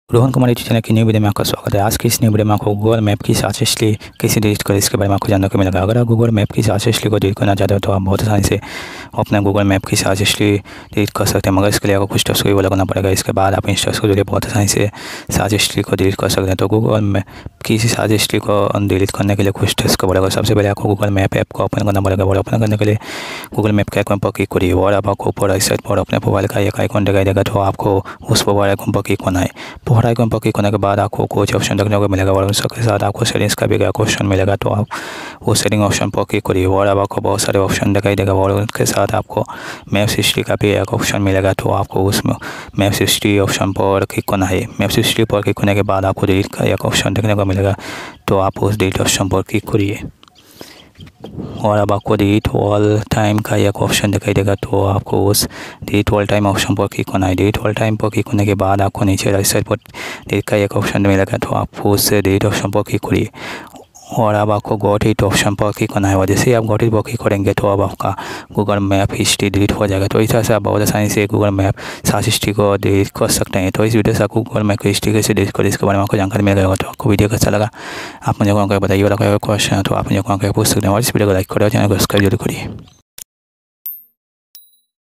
Rohan Kumar YouTube channel की new video में आपका स्वागत है। आज की इस न्यू वीडियो में आपको गूगल मैप की सक्सेसफुली कैसे डिलीट करें इसके बारे में आपको जानने को मिलेगा। अगर आप गूगल मैप की सक्सेसफुली को डिलीट करना चाहते हो तो आप बहुत आसानी से अपना गूगल मैप की सक्सेसफुली डिलीट कर सकते हैं, मगर इसके लिए आपको कुछ स्टेप्स को फॉलो करना पड़ेगा। इसके बाद आप इन स्टेप्स को जो बहुत आसानी से सक्सेसफुली को डिलीट कर सकते हैं। तो गूगल मैप की सक्सेसफुली को डिलीट करने के लिए कुछ स्टेप्स को फॉलो करें। सबसे पहले आपको गूगल मैप ऐप को ओपन करना पड़ेगा और ओपन करने के लिए गूगल मैप के आइकन पर क्लिक करिए और आपको ऊपर राइट साइड पर अपने मोबाइल का एक आइकन दिखाई देगा, तो आपको उस मोबाइल आइकन पर क्लिक करना है। मोबाइल आइकन पर क्लिक करने के बाद आपको कुछ ऑप्शन देखने को मिलेगा और उसके साथ आपको सेटिंग्स का भी एक ऑप्शन मिलेगा, तो आप वो सेटिंग ऑप्शन पर क्लिक करिए और आपको बहुत सारे ऑप्शन दिखाई देगा और उसके साथ आपको मैप हिस्ट्री का भी एक ऑप्शन मिलेगा, तो आपको उस मैप हिस्ट्री ऑप्शन पर क्लिक करना है। मैप हिस्ट्री पर क्लिक करने के बाद आपको डिलीट का एक ऑप्शन देखने को मिलेगा, तो आप उस डिलीट ऑप्शन पर क्लिक करिए और अब आपको डिलीट ऑल टाइम का एक ऑप्शन दिखाई देगा, तो आपको उस डिलीट ऑल टाइम ऑप्शन पर क्लिक करना है। डिलीट ऑल टाइम पर क्लिक करने के बाद आपको नीचे राइट साइड पर डिलीट का एक ऑप्शन मिलेगा, तो आप उस डिलीट ऑप्शन पर क्लिक करिए और अब आपको गॉट इट ऑप्शन पर क्लिक करना है और जैसे ही आप गॉट इट पर क्लिक करेंगे तो अब आपका गूगल मैप हिस्ट्री डिलीट हो जाएगा। तो इस तरह से आप बहुत आसानी से गूगल मैप सर्च हिस्ट्री को डिलीट कर सकते हैं। तो इस वीडियो से आपको गूगल मैप की हिस्ट्री कैसे डिलीट करें इसके बारे में आपको जानकारी मिल जाएगा। तो आपको वीडियो कैसा लगा आप मुझे कमेंट करके बताइए और कोई क्वेश्चन है तो आप मुझे कमेंट करके पूछ सकते हैं और इस वीडियो को लाइक करें और चैनल को सब्सक्राइब जरूर करिए।